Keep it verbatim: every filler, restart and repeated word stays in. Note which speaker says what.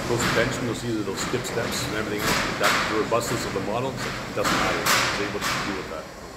Speaker 1: close attention, you'll see that they'll skip steps and everything else. That the robustness of the model, it doesn't matter. It's able to deal with that.